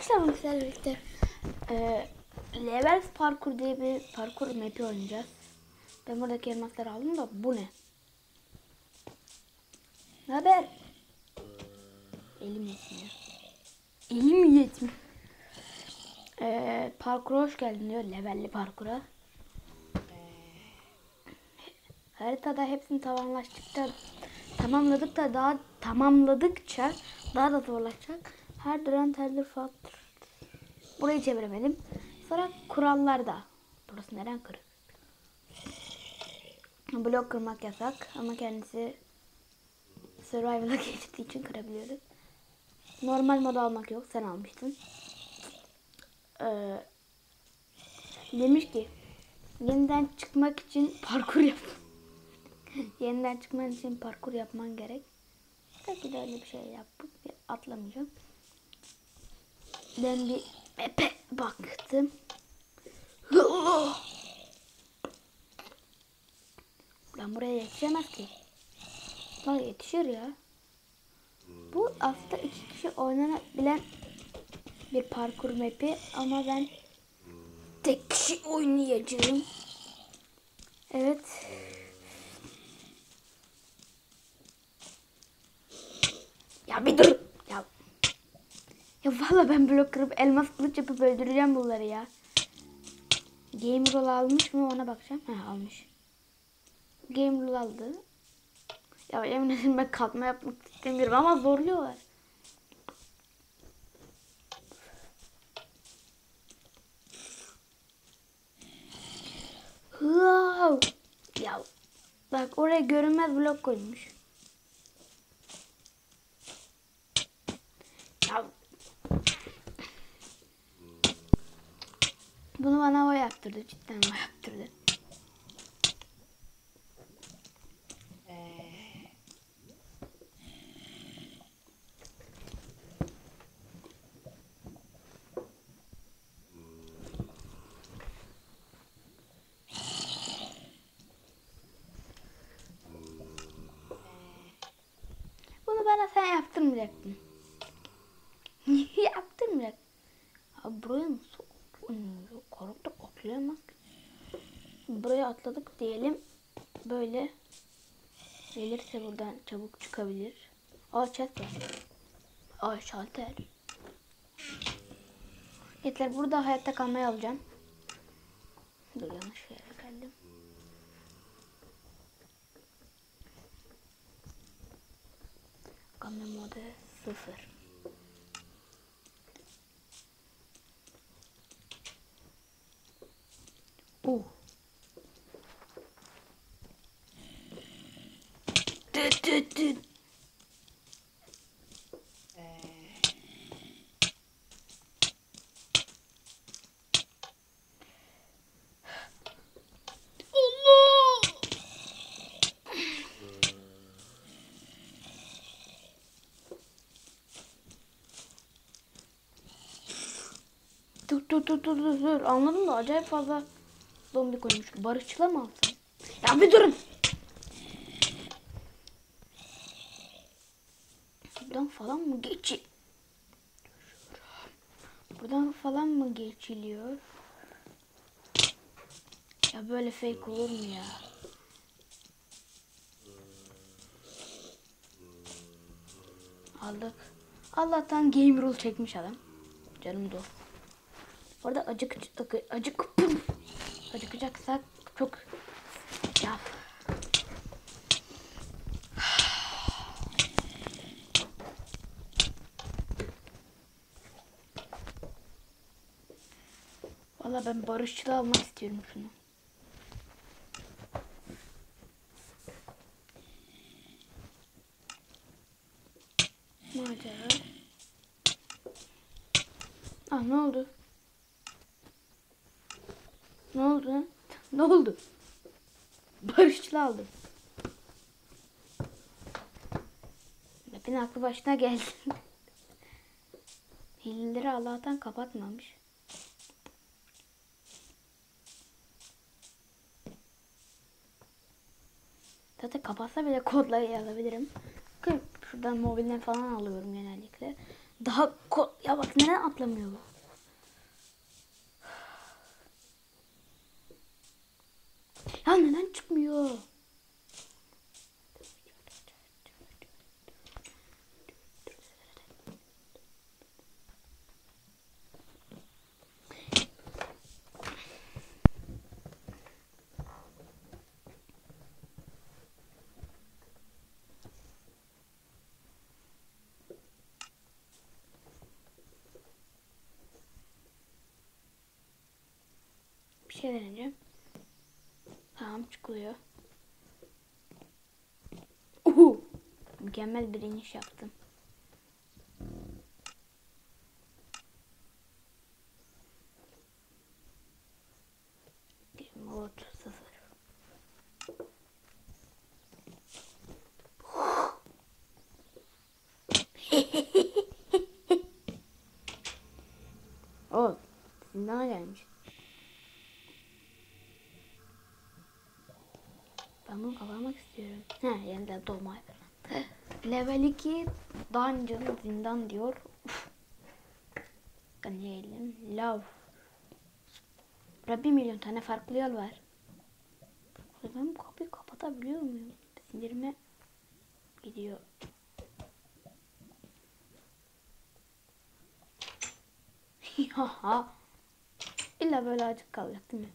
Arkadaşlar bugün sizlerle birlikte Levels Parkur diye bir parkur map'i oynayacağız. Ben buradaki elmasları aldım da bu ne? Ne haber? Elim yetmiyor. Elim yetmiyor. Parkura hoş geldin diyor. Levelli parkura. Haritada hepsini tamamladıkça daha da zorlaşacak. Her duran terdir faktör. Burayı çeviremedim. Sonra kurallarda. Burası neden kırık? Blok kırmak yasak ama kendisi survival'a geçtiği için kırabiliyoruz. Normal moda almak yok. Sen almıştın. Demiş ki yeniden çıkmak için parkur yap. Yeniden çıkman için parkur yapman gerek. Tabii de öyle bir şey yapıp atlamayacağım. Ben bir map'e baktım. Lan buraya yetişemez ki. Lan yetişir ya. Bu aslında 2 kişi oynanabilen bir parkur map'i ama ben tek kişi oynayacağım. Evet. Ya bir dur. Ya valla ben blok kırıp elmas kılıç yapıp öldüreceğim bunları ya. Game Rule almış mı ona bakacağım. He almış. Game Rule aldı. Ya emin ederim ben kalkma yapmak istemiyorum ama zorluyorlar. Wow. Ya bak oraya görünmez blok koymuş. Ya bunu bana o yaptırdı. Cidden o yaptırdı. Bunu bana sen yaptırmayacaktın. Yaptırmayacak. Abi buraya nasıl karakter atlayamaz ki. Buraya atladık diyelim. Böyle gelirse buradan çabuk çıkabilir. Aa chat var. Aa şalter. Yeter burada hayatta kalmayı alacağım. Dur yanlış yere geldim. Kamera modu 0. Düt. Dur. Anladın mı? Acayip fazla zombi koymuş. Barışçıla mı alsam? Ya bir durun. Buradan falan mı Buradan falan mı geçiliyor? Ya böyle fake olur mu ya? Aldık. Allah'tan game rule çekmiş adam. Canım dost. Orada acıkacaksak çok ya. Valla ben barışçıl almak istiyorum şunu. Macera. Ah ne oldu? Ne oldu lan? Ne oldu? Barışçıl aldım. Map'in aklı başına geldi. Hileleri Allah'tan kapatmamış. Zaten kapatsa bile kodları alabilirim. Şuradan mobilden falan alıyorum genellikle. Ya bak neden atlamıyor bu? Ya neden çıkmıyor? Bir şey deneyeceğim. Tamam çıkılıyor. Mükemmel bir iniş yaptım. Game mode 0. O zindana gelmiş. Ben bunu kapamak istiyorum. Yeniden doğma ekranı. Level 2 Dungeon zindan diyor. Deneyelim. Love. Burada 1 milyon tane farklı yol var. Ben bu kapıyı kapatabiliyor muyum? Sinirime gidiyor. Haha. İlla böyle acık kalacak değil mi?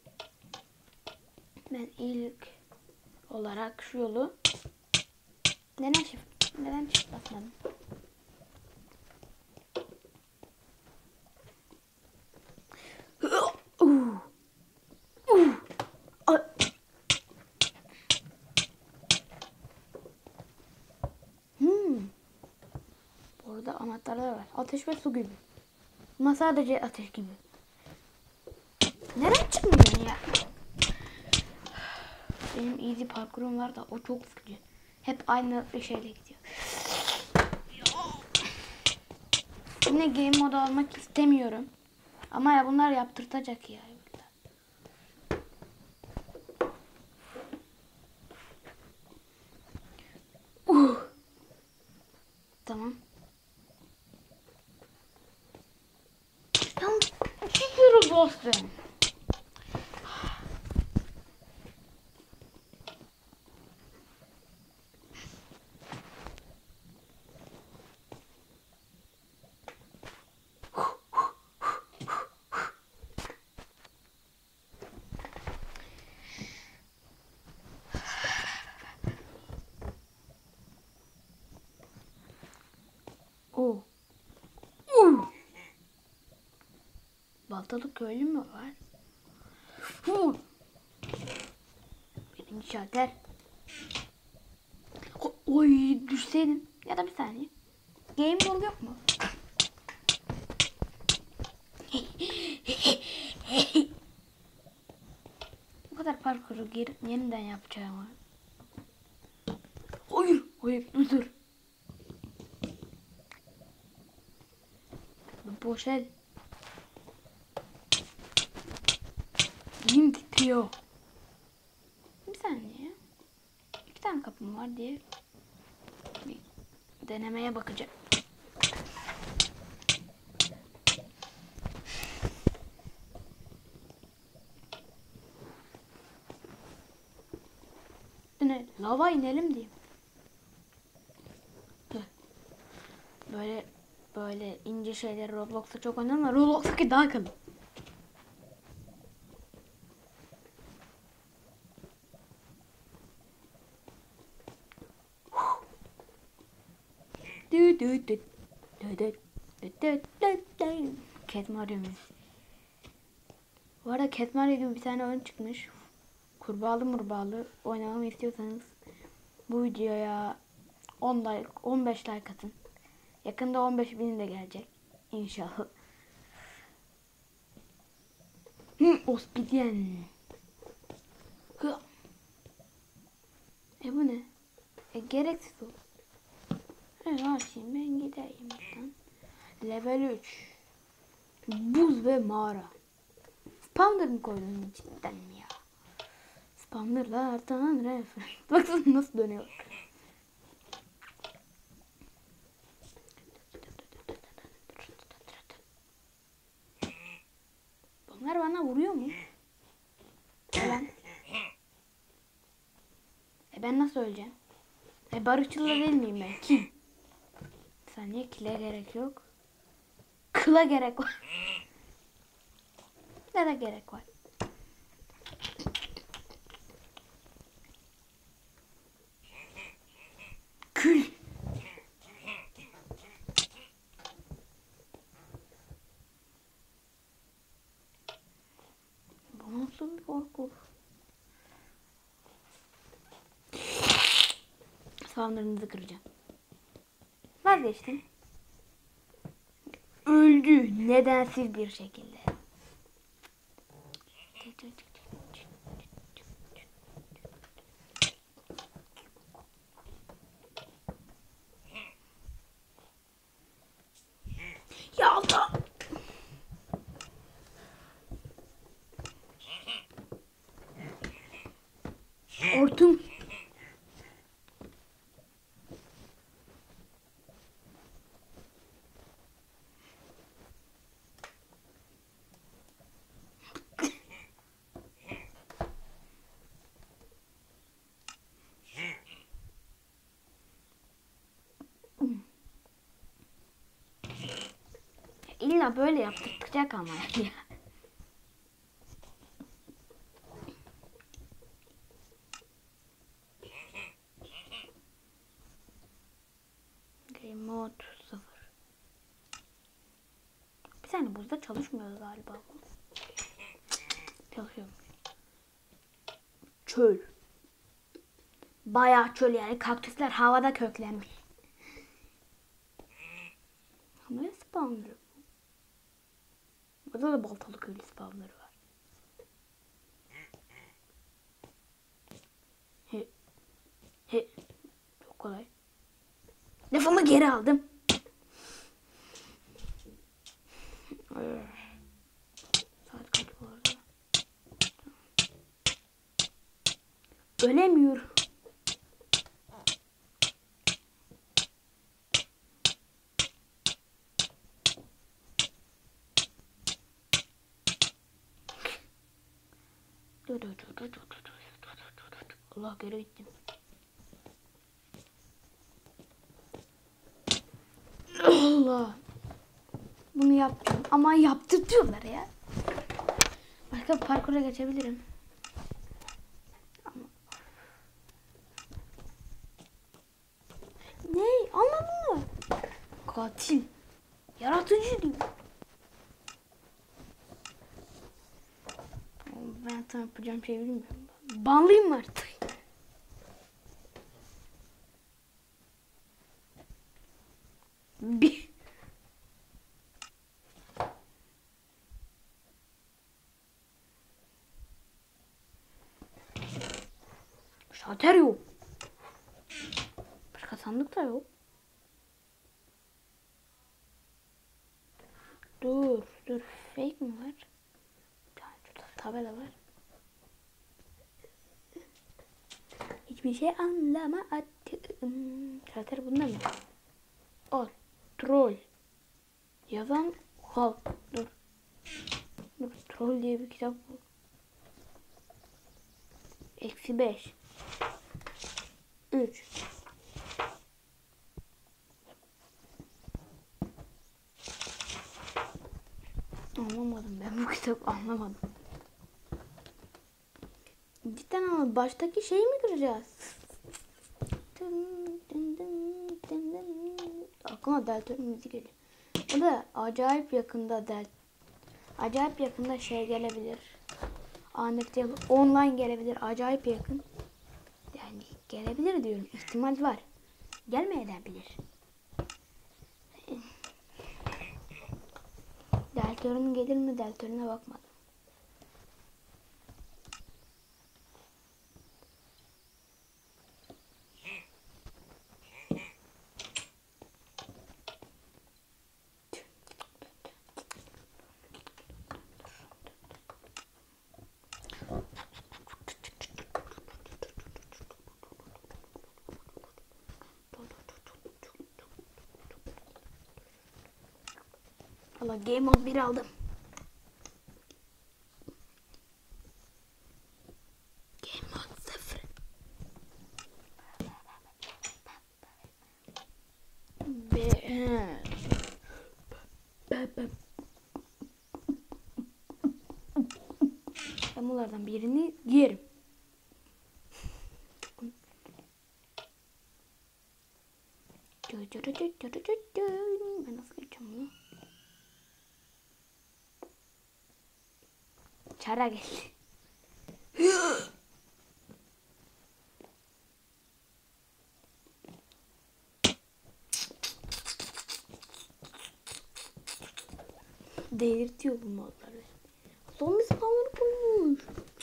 Ben ilk olarak şu yolu neden çift basmadım? Burada anahtarlar var. Ateş ve su gibi. Ama sadece ateş gibi. Neden çıkmıyor ya? Benim easy parkurum var da o çok sıkıcı. Hep aynı bir şeyle gidiyor. Yine game modu almak istemiyorum. Ama ya bunlar yaptırtacak ya. Tamam. Tam 2 kere bastım. Oh. Baltalı köylü mü var? Birinci şalter. Oy düşseydim. Ya da bir saniye. Game ball yok mu? Bu kadar parkuru yeniden yapacağım. Hayır. Dur. Boş el. Elim titriyor. Bir saniye. 2 tane kapım var diye bir denemeye bakacağım. Ne? Lava inelim diyeyim. Böyle ince şeyleri Roblox'ta çok oynanır ama Roblox'taki daha kalın. Cat Mario mu? Bu arada Cat Mario gibi bir tane oyun çıkmış. Kurbağalı oynamamı istiyorsanız bu videoya 10 like, 15 like atın. Yakında 15.000 de gelecek. İnşallah. Obsidian. Bu ne? Gereksiz o. Açayım ben gideyim buradan. Level 3. Buz ve mağara. Spawner mı koydun cidden mi ya? Spawnerlardan refer. Baksana nasıl dönüyor. vuruyor mu? Ben. Ben nasıl öleceğim? Barışçıl da değil miyim ben? Kim? Bir saniye, kile gerek yok. Kıla gerek var. Ne de gerek var? Kül. Bu nasıl bir korku? Sağlarınızı kıracağım. Vazgeçtim. Öldü nedensiz bir şekilde. Ya Allah. Hortum. İlla böyle yaptıracak ama ya. Game mode 0. Bir saniye, buzda çalışmıyor galiba bu. Çalışıyor. Çöl. Bayağı çöl yani, kaktüsler havada köklenmiş. Ne spawner? Burada da baltalı köylü spawner'ı var. He. Çok kolay. Lafımı geri aldım. Saat kaç bu arada? Ölemiyorum. Allah, geri gittim. Allah. Bunu yaptım ama yaptırtıyorlar ya. Başka bir parkura geçebilirim. Ama... Ne? Anladın mı? Katil. Yaratıcı diyor. Ben sana yapacağım şey bilmiyorum. Banlıyım artık. Bir. Şalter yok. Başka sandık da yok. Dur. Fake mi var? Bir tane şurada tabela var. Hiçbir şey anlamadım. Şalter bunda mı? Al. Troll. Yazan halk. Dur. Troll diye bir kitap bu. -5. 3. Anlamadım, ben bu kitabı anlamadım. Cidden ama baştaki şeyi mi kıracağız? Aklıma Deltarune müzik geliyor. O da acayip yakında şey gelebilir. Ahmet online gelebilir. Acayip yakın. Yani gelebilir diyorum. İhtimal var. Gelmeyebilir. Deltarune gelir mi? Deltarune'e bakmadım. Valla Game Mode 1 aldım. Ben bunlardan birini yerim. Ben nasıl geçeceğim bunu? Çara geldi. Delirtiyor bu modları. Zombi spawnları koymuş.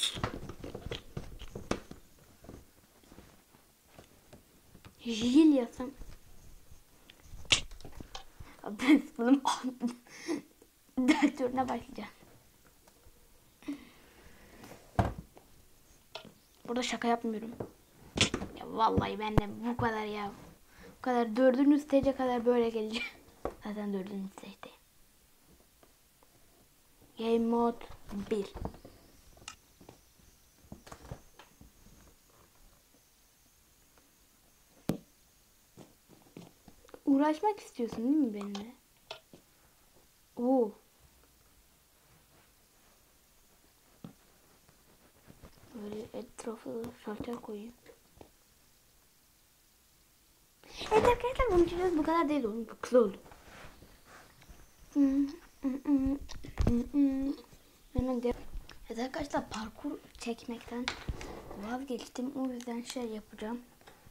Jil yasam. Ben sıkıldım. Ders turuna başlayacağım. Burada şaka yapmıyorum. Ya vallahi ben de bu kadar ya. Bu kadar 4. stage'e kadar böyle geleceğim. Zaten 4. stage'deyim. Game mode 1. Uğraşmak istiyorsun değil mi benimle? Oo. Böyle etrafı şalter koyayım. Evet arkadaşlar bunun için bu kadar değil oğlum. Bu kısa oldu. Hemen de. Evet arkadaşlar parkur çekmekten vazgeçtim. O yüzden şey yapacağım.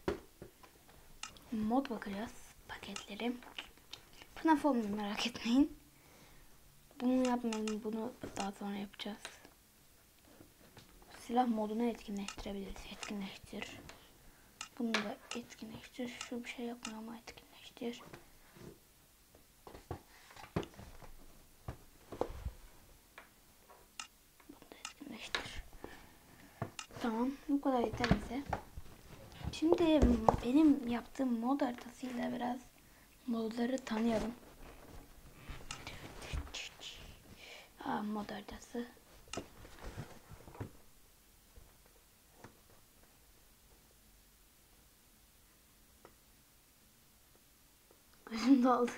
Mod bakacağız. Paketleri. FNAF olmuyor merak etmeyin. Bunu yapmayalım. Bunu daha sonra yapacağız. Silah modunu etkinleştirebiliriz. Etkinleştir. Bunu da etkinleştir. Şu bir şey yapmıyor ama etkinleştir. Bunu da etkinleştir. Tamam. Bu kadar yeter bize. Şimdi benim yaptığım mod haritasıyla biraz modları tanıyalım. Mod haritası. Gözüm doldu.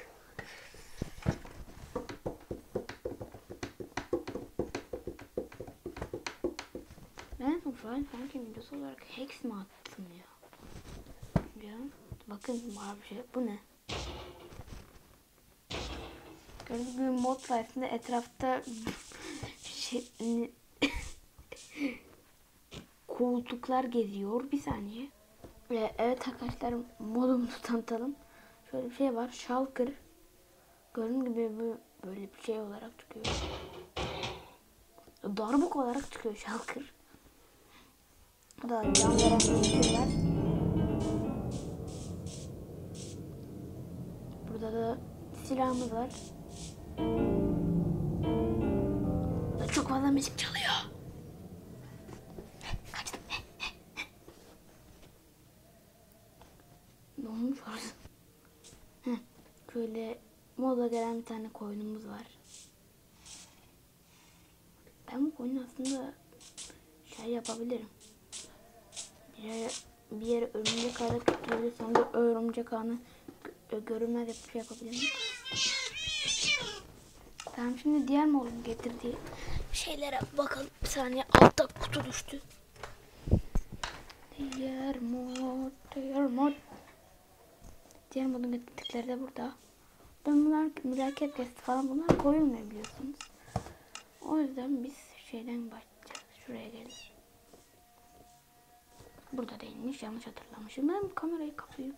Ben Final Fantasy videosu olarak Hex mi attım ya? Bakın var bir şey. Bu ne? Gördüğünüz gibi mod sayesinde etrafta koltuklar geziyor. Bir saniye. Evet arkadaşlar modumuzu tanıtalım. Şöyle bir şey var. Shulker. Gördüğünüz gibi bu böyle bir şey olarak çıkıyor. Darbuk olarak çıkıyor Shulker. Bu da can veren bir şey var. Burada da silahımız var. Burada çok fazla müzik çalıyor. Kaçtım. Ne olmuş orada? Şöyle moda gelen bir tane koyunumuz var. Ben bu koyunu aslında şey yapabilirim. Bir yere örümcek ağına tutturuyor. Sonra örümcek ağını görünmez yapıp şey yapabilirim. Tamam şimdi diğer modun getirdiği şeylere bakalım. Bir saniye altta kutu düştü. Diğer modun getirdikleri de burada. Bunlar mürekkep kesti falan bunlar koyulmuyor biliyorsunuz. O yüzden biz şeyden başlayacağız. Şuraya gelin. Burada değilmiş. Yanlış hatırlamışım. Ben bu kamerayı kapayım.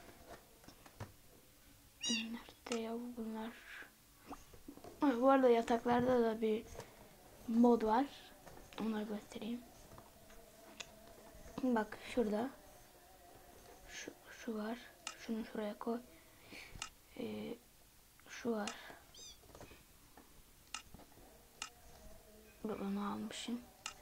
Nerede ya bunlar? Bu arada yataklarda da bir mod var. Onları göstereyim. Bak şurada. Şu var. Şunu şuraya koy. Şu var. Bunu almışım.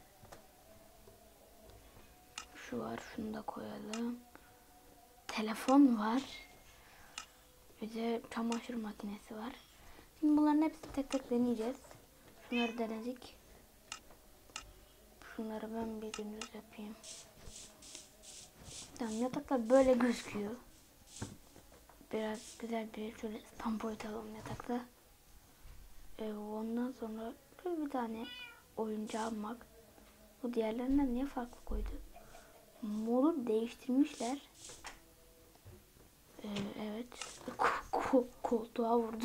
Şu var. Şunu da koyalım. Telefon var. Bir de çamaşır makinesi var. Şimdi bunların hepsini tek tek deneyeceğiz. Şunları denedik. Şunları ben bir gündüz yapayım. Tamam yataklar böyle gözüküyor. Biraz güzel bir şöyle stand point alalım yatakta. Ondan sonra bir tane oyuncağım var. Bu diğerlerinden niye farklı koydu? Modu değiştirmişler. Evet. Koltuğa vurdu.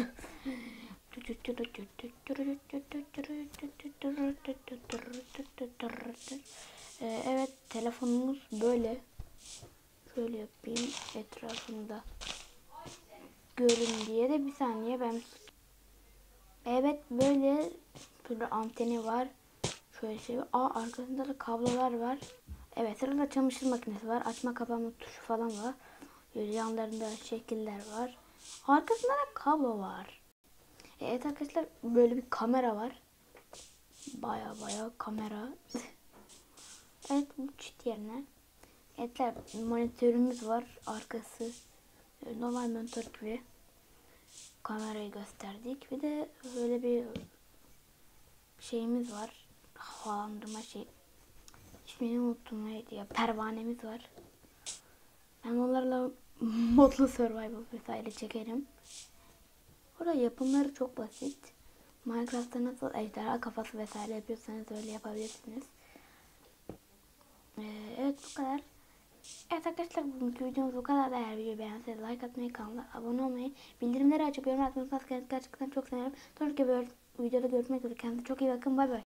Evet, telefonumuz böyle. Şöyle yapayım etrafında görün diye de bir saniye ben. Evet, böyle anteni var. Şöyle şey var. Arkasında da kablolar var. Evet, sırada çamaşır makinesi var. Açma kapama tuşu falan var. Böyle yanlarında şekiller var. Arkasında da kablo var. Evet arkadaşlar, böyle bir kamera var. Baya kamera. Evet, bu çift yerine. Evet, monitörümüz var. Arkası normal monitör gibi. Kamerayı gösterdik. Bir de böyle bir şeyimiz var. Havalandırma şey. İsmini unuttum, neydi ya. Pervanemiz var. Ben onlarla modlu survival vesaire çekerim. Burada yapımları çok basit. Minecraft'ta nasıl ejderha kafası vesaire yapıyorsanız öyle yapabilirsiniz. Evet, bu kadar. Evet arkadaşlar, bugünkü videomuz bu kadar. Eğer videoyu beğenseniz like atmayı, kanala abone olmayı, bildirimleri açıp yorum atmayı unutmazsanız gerçekten çok sevinirim. Sonraki videoda görüşmek üzere. Kendinize çok iyi bakın. Bay bay.